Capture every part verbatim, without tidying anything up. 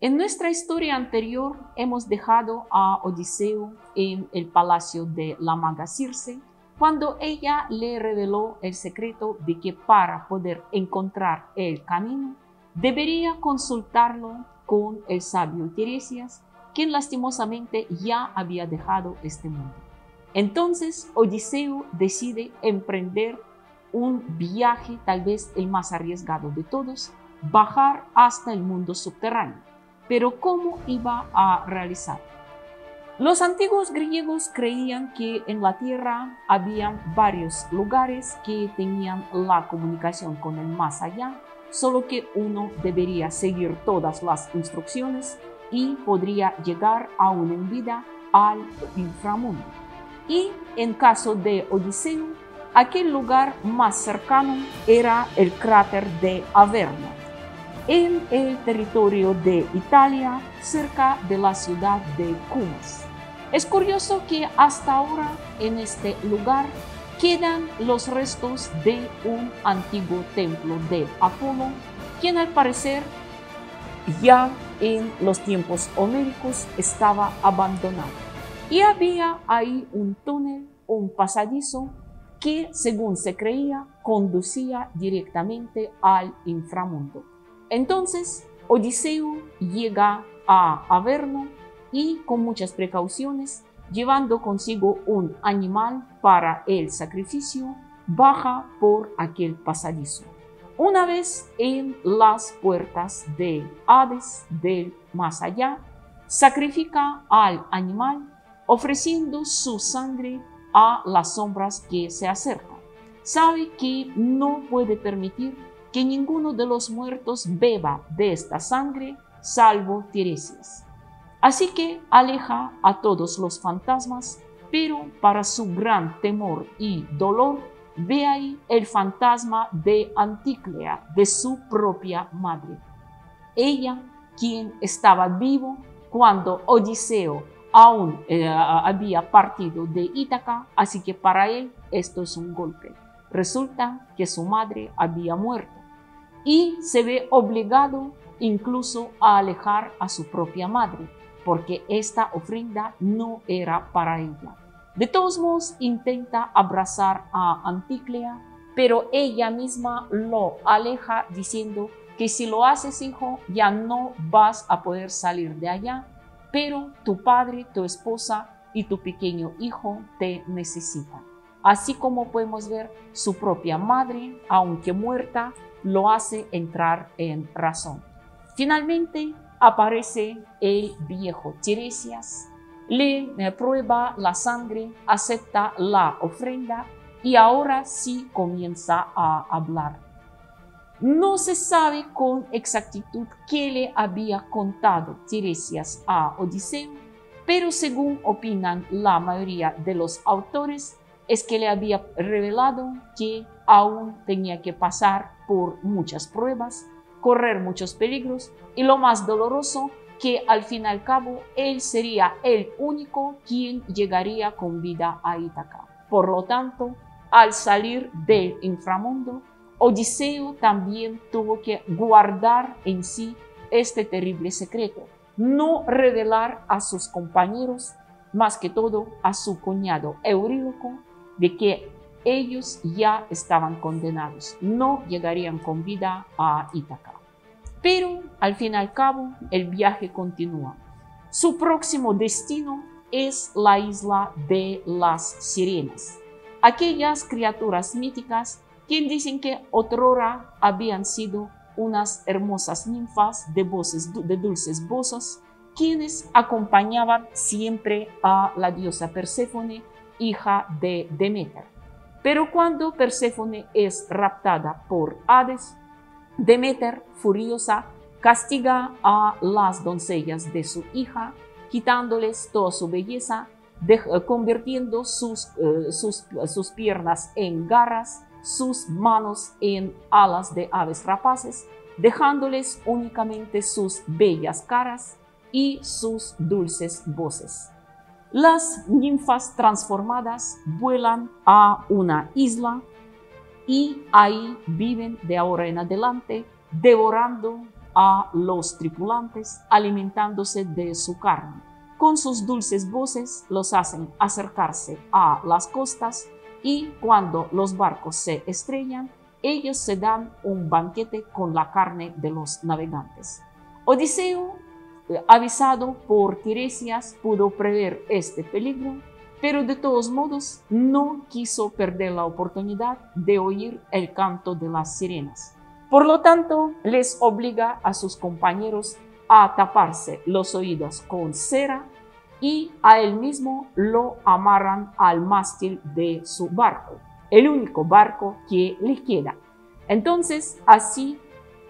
En nuestra historia anterior hemos dejado a Odiseo en el palacio de la maga Circe, cuando ella le reveló el secreto de que para poder encontrar el camino, debería consultarlo con el sabio Tiresias, quien lastimosamente ya había dejado este mundo. Entonces Odiseo decide emprender un viaje, tal vez el más arriesgado de todos, bajar hasta el mundo subterráneo. Pero ¿cómo iba a realizar? Los antiguos griegos creían que en la tierra había varios lugares que tenían la comunicación con el más allá, solo que uno debería seguir todas las instrucciones y podría llegar aún en vida al inframundo. Y en caso de Odiseo, aquel lugar más cercano era el cráter de Averno, en el territorio de Italia, cerca de la ciudad de Cumas. Es curioso que hasta ahora en este lugar quedan los restos de un antiguo templo de Apolo, quien al parecer ya en los tiempos homéricos estaba abandonado. Y había ahí un túnel, un pasadizo, que según se creía conducía directamente al inframundo. Entonces Odiseo llega a Averno y con muchas precauciones, llevando consigo un animal para el sacrificio, baja por aquel pasadizo. Una vez en las puertas del Hades, del más allá, sacrifica al animal, ofreciendo su sangre a las sombras que se acercan. Sabe que no puede permitir que ninguno de los muertos beba de esta sangre, salvo Tiresias. Así que aleja a todos los fantasmas, pero para su gran temor y dolor, ve ahí el fantasma de Anticlea, de su propia madre. Ella, quien estaba vivo cuando Odiseo aún eh, había partido de Ítaca, así que para él esto es un golpe. Resulta que su madre había muerto y se ve obligado incluso a alejar a su propia madre, porque esta ofrenda no era para ella. De todos modos, intenta abrazar a Anticlea, pero ella misma lo aleja diciendo que si lo haces, hijo, ya no vas a poder salir de allá, pero tu padre, tu esposa y tu pequeño hijo te necesitan. Así como podemos ver, su propia madre, aunque muerta, lo hace entrar en razón. Finalmente aparece el viejo Tiresias, le prueba la sangre, acepta la ofrenda y ahora sí comienza a hablar. No se sabe con exactitud qué le había contado Tiresias a Odiseo, pero según opinan la mayoría de los autores, es que le había revelado que aún tenía que pasar por muchas pruebas, correr muchos peligros y lo más doloroso, que al fin y al cabo él sería el único quien llegaría con vida a Ítaca. Por lo tanto, al salir del inframundo, Odiseo también tuvo que guardar en sí este terrible secreto, no revelar a sus compañeros, más que todo a su cuñado Euríloco, de que ellos ya estaban condenados, no llegarían con vida a Ítaca. Pero al fin y al cabo el viaje continúa. Su próximo destino es la isla de las sirenas, aquellas criaturas míticas que dicen que otrora habían sido unas hermosas ninfas de, voces, de dulces voces, quienes acompañaban siempre a la diosa Perséfone, hija de Deméter. Pero cuando Perséfone es raptada por Hades, Deméter, furiosa, castiga a las doncellas de su hija, quitándoles toda su belleza, de, convirtiendo sus, uh, sus, sus piernas en garras, sus manos en alas de aves rapaces, dejándoles únicamente sus bellas caras y sus dulces voces. Las ninfas transformadas vuelan a una isla y ahí viven de ahora en adelante, devorando a los tripulantes alimentándose de su carne. Con sus dulces voces los hacen acercarse a las costas y cuando los barcos se estrellan, ellos se dan un banquete con la carne de los navegantes. Odiseo, avisado por Tiresias, pudo prever este peligro, pero de todos modos no quiso perder la oportunidad de oír el canto de las sirenas. Por lo tanto, les obliga a sus compañeros a taparse los oídos con cera y a él mismo lo amarran al mástil de su barco, el único barco que le queda. Entonces, así,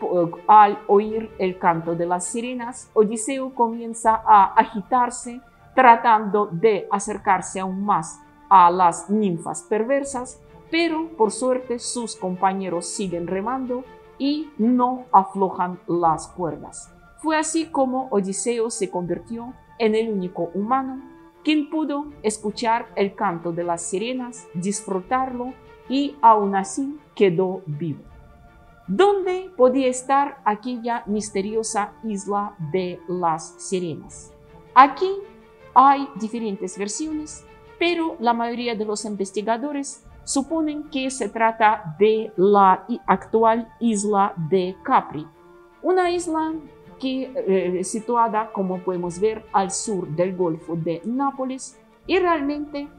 al oír el canto de las sirenas, Odiseo comienza a agitarse, tratando de acercarse aún más a las ninfas perversas, pero por suerte sus compañeros siguen remando y no aflojan las cuerdas. Fue así como Odiseo se convirtió en el único humano quien pudo escuchar el canto de las sirenas, disfrutarlo y aún así quedó vivo. ¿Dónde podía estar aquella misteriosa isla de las sirenas? Aquí hay diferentes versiones, pero la mayoría de los investigadores suponen que se trata de la actual isla de Capri, una isla que eh, situada, como podemos ver, al sur del Golfo de Nápoles, y realmente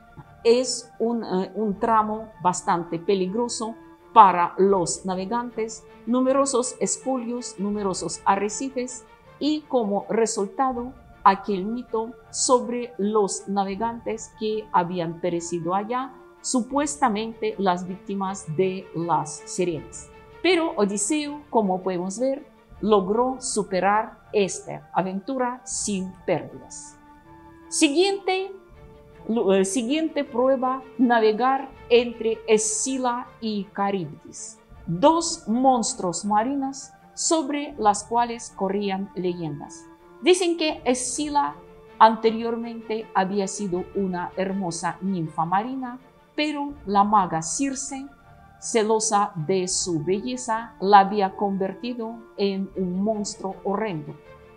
es un, uh, un tramo bastante peligroso para los navegantes, numerosos espolios, numerosos arrecifes y como resultado aquel mito sobre los navegantes que habían perecido allá, supuestamente las víctimas de las sirenas. Pero Odiseo, como podemos ver, logró superar esta aventura sin pérdidas. Siguiente, eh, siguiente prueba, navegar entre Escila y Caribdis, dos monstruos marinos sobre las cuales corrían leyendas. Dicen que Escila anteriormente había sido una hermosa ninfa marina, pero la maga Circe, celosa de su belleza, la había convertido en un monstruo horrendo.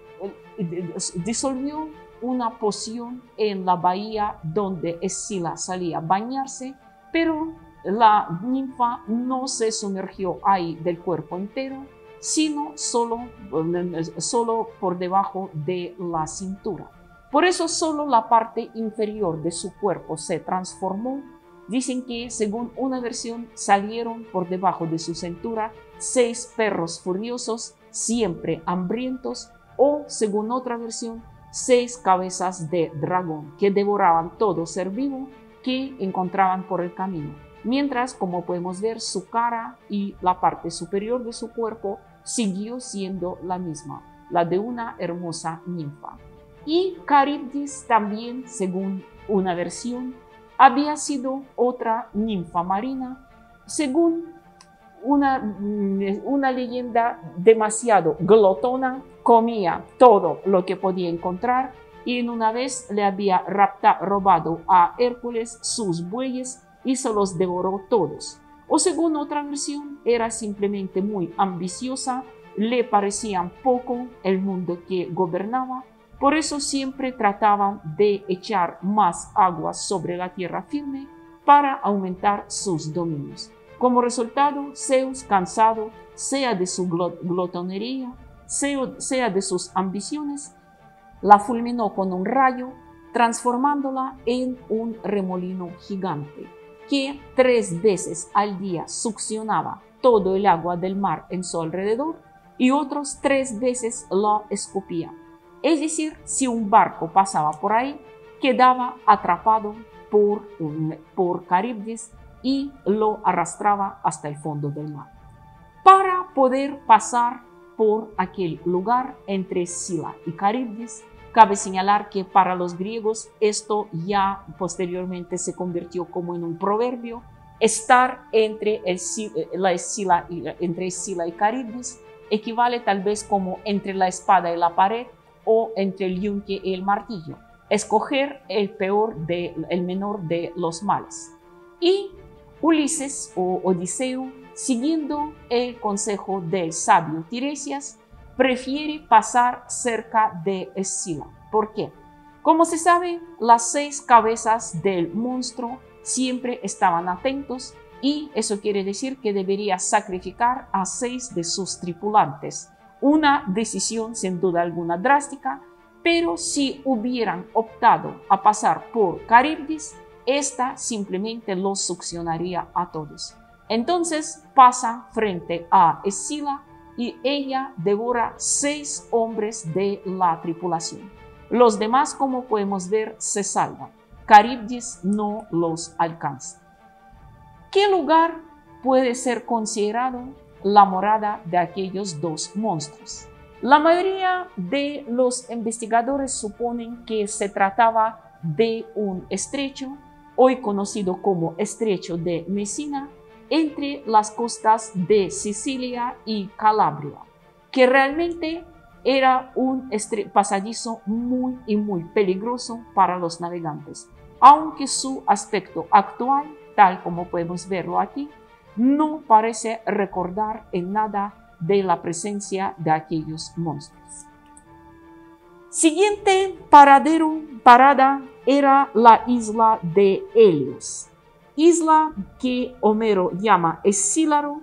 Disolvió una poción en la bahía donde Escila salía a bañarse, pero la ninfa no se sumergió ahí del cuerpo entero, sino solo, solo por debajo de la cintura. Por eso solo la parte inferior de su cuerpo se transformó. Dicen que, según una versión, salieron por debajo de su cintura seis perros furiosos, siempre hambrientos, o, según otra versión, seis cabezas de dragón que devoraban todo ser vivo que encontraban por el camino. Mientras, como podemos ver, su cara y la parte superior de su cuerpo siguió siendo la misma, la de una hermosa ninfa. Y Caribdis también, según una versión, había sido otra ninfa marina, según una, una leyenda demasiado glotona, comía todo lo que podía encontrar y en una vez le había rapta, robado a Hércules sus bueyes y se los devoró todos. O según otra versión, era simplemente muy ambiciosa, le parecía poco el mundo que gobernaba. Por eso siempre trataban de echar más agua sobre la tierra firme para aumentar sus dominios. Como resultado, Zeus, cansado, sea de su glotonería, sea de sus ambiciones, la fulminó con un rayo, transformándola en un remolino gigante, que tres veces al día succionaba todo el agua del mar en su alrededor y otros tres veces lo escupía. Es decir, si un barco pasaba por ahí, quedaba atrapado por, por Caribdis y lo arrastraba hasta el fondo del mar. Para poder pasar por aquel lugar entre Escila y Caribdis, cabe señalar que para los griegos esto ya posteriormente se convirtió como en un proverbio. Estar entre, el, la Escila, entre Escila y Caribdis equivale tal vez como entre la espada y la pared, o entre el yunque y el martillo, escoger el peor de, el menor de los males. Y Ulises o Odiseo, siguiendo el consejo del sabio Tiresias, prefiere pasar cerca de Escila. ¿Por qué? Como se sabe, las seis cabezas del monstruo siempre estaban atentos y eso quiere decir que debería sacrificar a seis de sus tripulantes. Una decisión sin duda alguna drástica, pero si hubieran optado a pasar por Caribdis, esta simplemente los succionaría a todos. Entonces pasa frente a Escila y ella devora seis hombres de la tripulación. Los demás, como podemos ver, se salvan. Caribdis no los alcanza. ¿Qué lugar puede ser considerado la morada de aquellos dos monstruos? La mayoría de los investigadores suponen que se trataba de un estrecho, hoy conocido como Estrecho de Messina, entre las costas de Sicilia y Calabria, que realmente era un pasadizo muy y muy peligroso para los navegantes, aunque su aspecto actual, tal como podemos verlo aquí, no parece recordar en nada de la presencia de aquellos monstruos. Siguiente paradero, parada era la isla de Helios, isla que Homero llama Escílaro,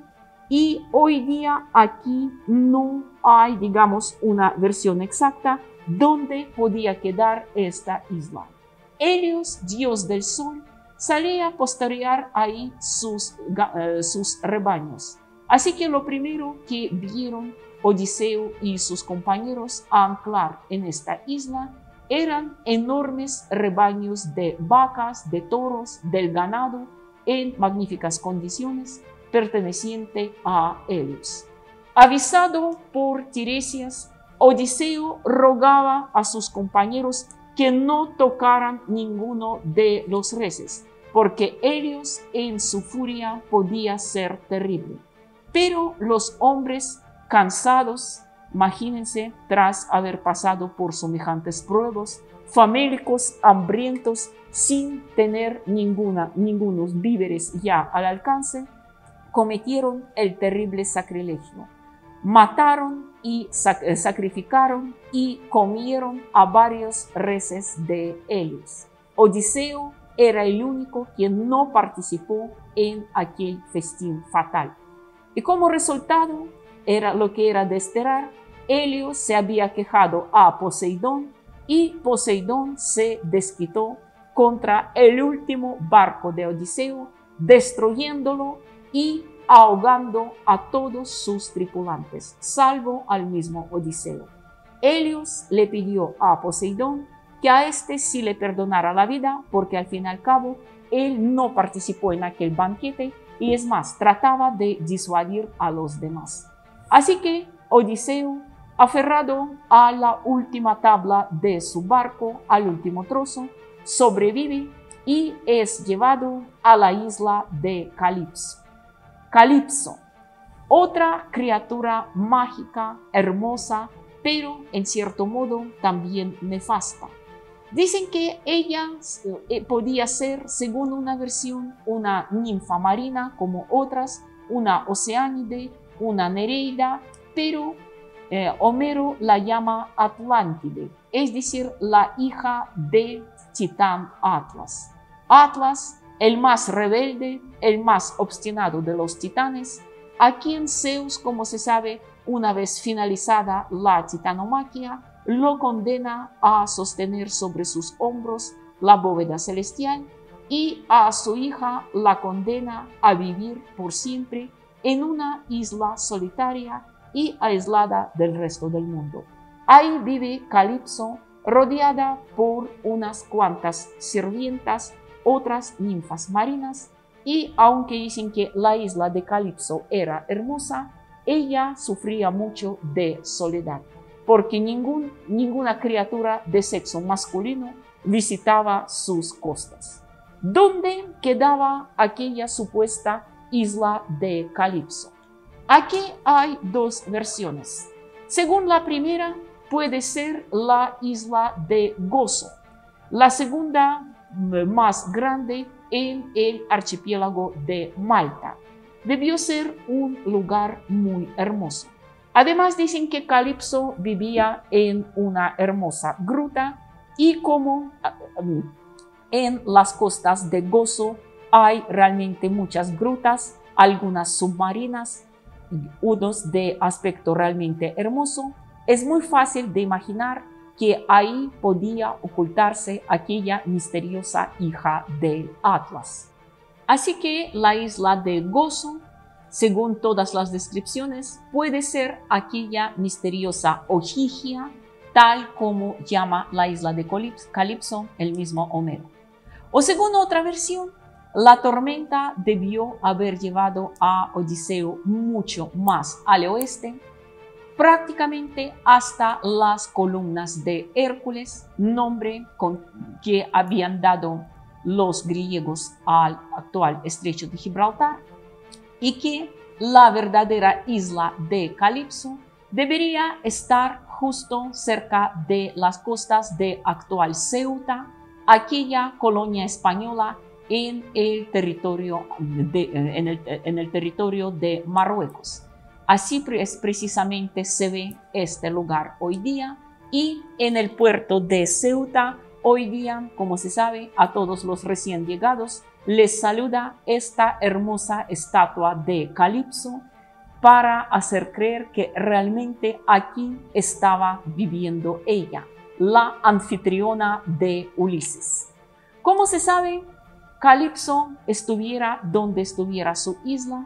y hoy día aquí no hay, digamos, una versión exacta donde podía quedar esta isla. Helios, dios del sol, salía a pastorear ahí sus, uh, sus rebaños. Así que lo primero que vieron Odiseo y sus compañeros a anclar en esta isla eran enormes rebaños de vacas, de toros, del ganado en magníficas condiciones, perteneciente a Helios. Avisado por Tiresias, Odiseo rogaba a sus compañeros que no tocaran ninguno de los reses, porque Helios en su furia podía ser terrible. Pero los hombres cansados, imagínense, tras haber pasado por semejantes pruebas, famélicos, hambrientos, sin tener ninguna, ningunos víveres ya al alcance, cometieron el terrible sacrilegio. Mataron y sac sacrificaron y comieron a varios reses de Helios. Odiseo era el único quien no participó en aquel festín fatal. Y como resultado, era lo que era de esperar, Helios se había quejado a Poseidón y Poseidón se desquitó contra el último barco de Odiseo, destruyéndolo y ahogando a todos sus tripulantes, salvo al mismo Odiseo. Helios le pidió a Poseidón que a este sí le perdonara la vida, porque al fin y al cabo él no participó en aquel banquete y es más, trataba de disuadir a los demás. Así que Odiseo, aferrado a la última tabla de su barco, al último trozo, sobrevive y es llevado a la isla de Calipso. Calipso, otra criatura mágica, hermosa, pero en cierto modo también nefasta. Dicen que ella eh, podía ser, según una versión, una ninfa marina como otras, una oceánide, una nereida, pero eh, Homero la llama Atlántide, es decir, la hija de Titán Atlas. Atlas, el más rebelde, el más obstinado de los titanes, a quien Zeus, como se sabe, una vez finalizada la titanomaquia, lo condena a sostener sobre sus hombros la bóveda celestial y a su hija la condena a vivir por siempre en una isla solitaria y aislada del resto del mundo. Ahí vive Calipso, rodeada por unas cuantas sirvientas, otras ninfas marinas, y aunque dicen que la isla de Calipso era hermosa, ella sufría mucho de soledad, porque ningún, ninguna criatura de sexo masculino visitaba sus costas. ¿Dónde quedaba aquella supuesta isla de Calipso? Aquí hay dos versiones. Según la primera, puede ser la isla de Gozo, la segunda más grande en el archipiélago de Malta. Debió ser un lugar muy hermoso. Además dicen que Calipso vivía en una hermosa gruta y como en las costas de Gozo hay realmente muchas grutas, algunas submarinas, unos de aspecto realmente hermoso, es muy fácil de imaginar que ahí podía ocultarse aquella misteriosa hija de Atlas. Así que la isla de Gozo, según todas las descripciones, puede ser aquella misteriosa Ogygia, tal como llama la isla de Calipso el mismo Homero. O según otra versión, la tormenta debió haber llevado a Odiseo mucho más al oeste, prácticamente hasta las columnas de Hércules, nombre con que habían dado los griegos al actual estrecho de Gibraltar, y que la verdadera isla de Calipso debería estar justo cerca de las costas de actual Ceuta, aquella colonia española en el territorio de, en el, en el territorio de Marruecos. Así es, precisamente se ve este lugar hoy día, y en el puerto de Ceuta hoy día, como se sabe, a todos los recién llegados les saluda esta hermosa estatua de Calipso para hacer creer que realmente aquí estaba viviendo ella, la anfitriona de Ulises. Como se sabe, Calipso estuviera donde estuviera su isla,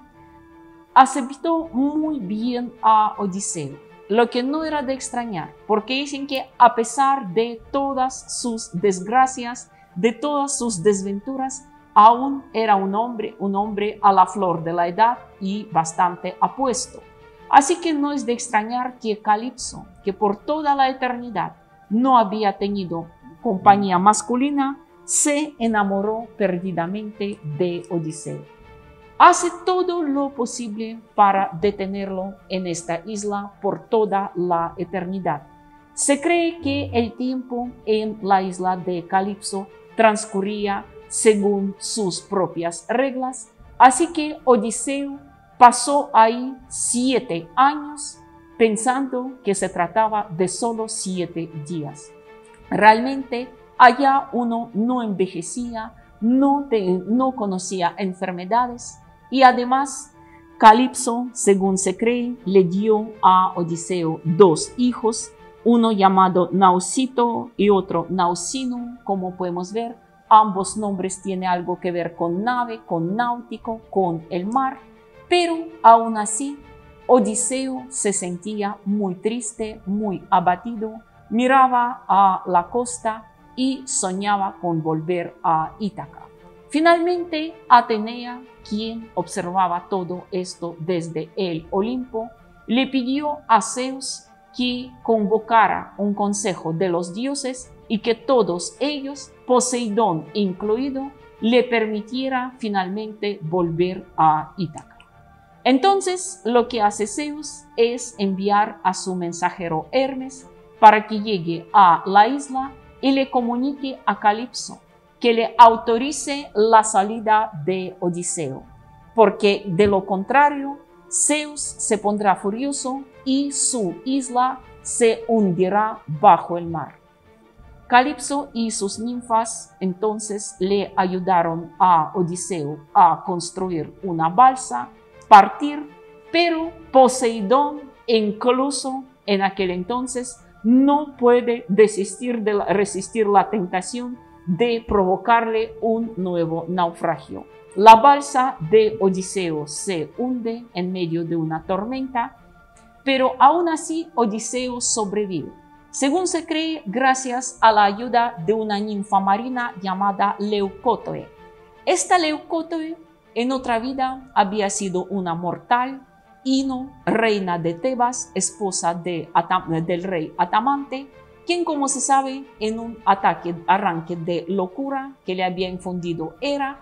aceptó muy bien a Odiseo, lo que no era de extrañar, porque dicen que a pesar de todas sus desgracias, de todas sus desventuras, aún era un hombre, un hombre a la flor de la edad y bastante apuesto. Así que no es de extrañar que Calipso, que por toda la eternidad no había tenido compañía masculina, se enamoró perdidamente de Odiseo. Hace todo lo posible para detenerlo en esta isla por toda la eternidad. Se cree que el tiempo en la isla de Calipso transcurría según sus propias reglas, así que Odiseo pasó ahí siete años pensando que se trataba de solo siete días. Realmente allá uno no envejecía, no, te, no conocía enfermedades, y además Calipso, según se cree, le dio a Odiseo dos hijos, uno llamado Naucito y otro Naucino. Como podemos ver, ambos nombres tienen algo que ver con nave, con náutico, con el mar, pero aún así Odiseo se sentía muy triste, muy abatido, miraba a la costa y soñaba con volver a Ítaca. Finalmente, Atenea, quien observaba todo esto desde el Olimpo, le pidió a Zeus que convocara un consejo de los dioses y que todos ellos, Poseidón incluido, le permitiera finalmente volver a Ítaca. Entonces, lo que hace Zeus es enviar a su mensajero Hermes para que llegue a la isla y le comunique a Calipso que le autorice la salida de Odiseo, porque de lo contrario, Zeus se pondrá furioso y su isla se hundirá bajo el mar. Calipso y sus ninfas entonces le ayudaron a Odiseo a construir una balsa, partir, pero Poseidón, incluso en aquel entonces, no puede desistir de la, resistir la tentación de provocarle un nuevo naufragio. La balsa de Odiseo se hunde en medio de una tormenta, pero aún así Odiseo sobrevive. Según se cree, gracias a la ayuda de una ninfa marina llamada Leucótoe. Esta Leucótoe en otra vida había sido una mortal, Ino, reina de Tebas, esposa de Atam del rey Atamante, quien, como se sabe, en un ataque, arranque de locura que le había infundido Hera,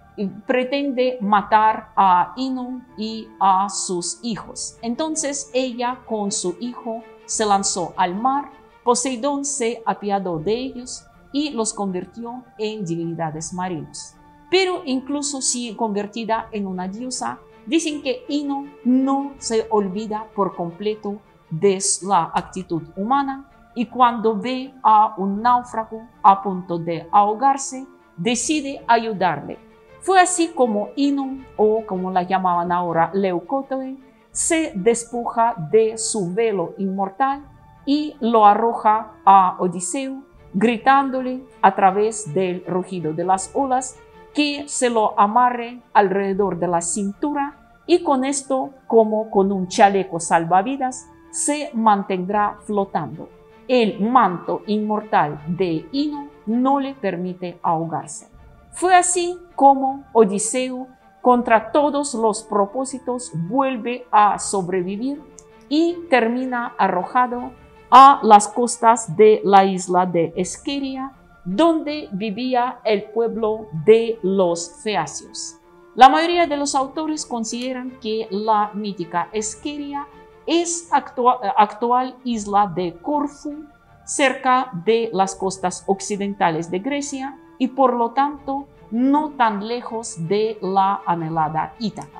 pretende matar a Ino y a sus hijos. Entonces ella con su hijo se lanzó al mar, Poseidón se apiadó de ellos y los convirtió en divinidades marinos. Pero incluso si convertida en una diosa, dicen que Ino no se olvida por completo de la actitud humana y cuando ve a un náufrago a punto de ahogarse, decide ayudarle. Fue así como Ino, o como la llamaban ahora Leucótoe, se despoja de su velo inmortal y lo arroja a Odiseo, gritándole a través del rugido de las olas que se lo amarre alrededor de la cintura y con esto, como con un chaleco salvavidas, se mantendrá flotando. El manto inmortal de Ino no le permite ahogarse. Fue así como Odiseo, contra todos los propósitos, vuelve a sobrevivir y termina arrojado a las costas de la isla de Esqueria, donde vivía el pueblo de los feacios. La mayoría de los autores consideran que la mítica Esqueria es actual, actual isla de Corfú, cerca de las costas occidentales de Grecia y por lo tanto no tan lejos de la anhelada Ítaca.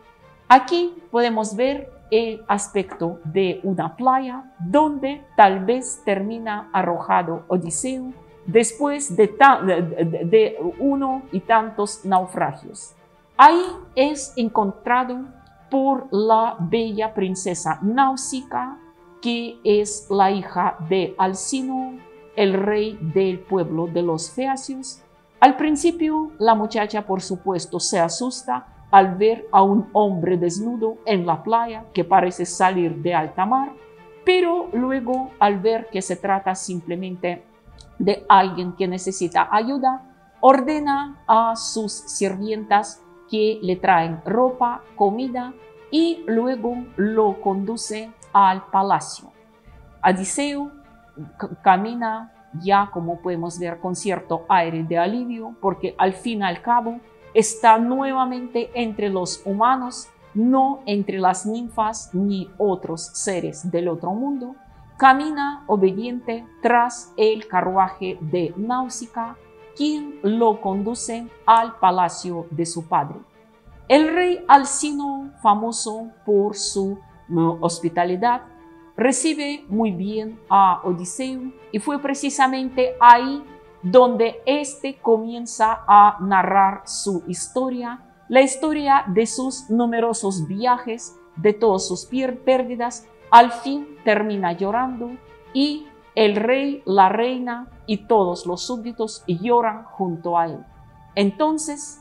Aquí podemos ver el aspecto de una playa donde tal vez termina arrojado Odiseo después de, de, de, de uno y tantos naufragios. Ahí es encontrado por la bella princesa Náusica, que es la hija de Alcino, el rey del pueblo de los feacios. Al principio, la muchacha, por supuesto, se asusta al ver a un hombre desnudo en la playa que parece salir de alta mar, pero luego, al ver que se trata simplemente de alguien que necesita ayuda, ordena a sus sirvientas que le traen ropa, comida y luego lo conduce al palacio. Odiseo camina ya, como podemos ver, con cierto aire de alivio, porque al fin y al cabo está nuevamente entre los humanos, no entre las ninfas ni otros seres del otro mundo. Camina obediente tras el carruaje de Náusica, quien lo conduce al palacio de su padre. El rey Alcino, famoso por su hospitalidad, recibe muy bien a Odiseo y fue precisamente ahí donde éste comienza a narrar su historia, la historia de sus numerosos viajes, de todas sus pérdidas. Al fin termina llorando y el rey, la reina y todos los súbditos lloran junto a él. Entonces,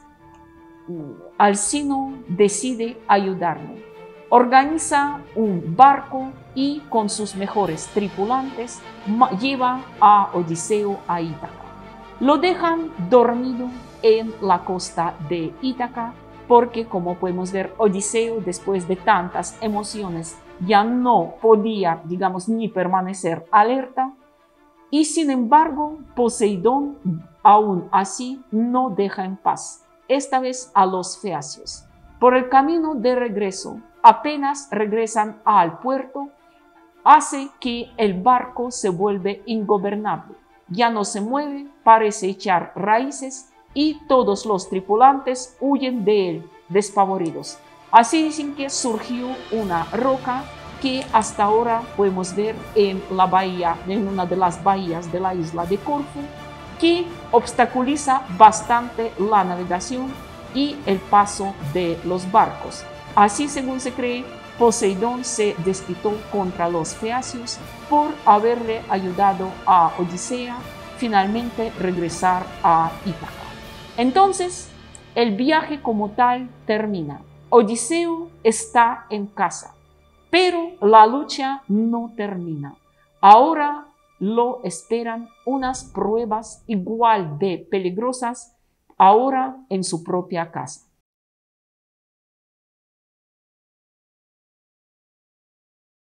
Alcino decide ayudarle. Organiza un barco y con sus mejores tripulantes lleva a Odiseo a Ítaca. Lo dejan dormido en la costa de Ítaca porque, como podemos ver, Odiseo, después de tantas emociones, ya no podía, digamos, ni permanecer alerta. Y sin embargo, Poseidón, aún así, no deja en paz, esta vez a los feacios. Por el camino de regreso, apenas regresan al puerto, hace que el barco se vuelve ingobernable. Ya no se mueve, parece echar raíces y todos los tripulantes huyen de él, despavoridos. Así dicen que surgió una roca que hasta ahora podemos ver en la bahía, en una de las bahías de la isla de Corfú, que obstaculiza bastante la navegación y el paso de los barcos. Así, según se cree, Poseidón se desquitó contra los feacios por haberle ayudado a Odisea finalmente regresar a Ítaca. Entonces, el viaje como tal termina. Odiseo está en casa, pero la lucha no termina. Ahora lo esperan unas pruebas igual de peligrosas, ahora en su propia casa.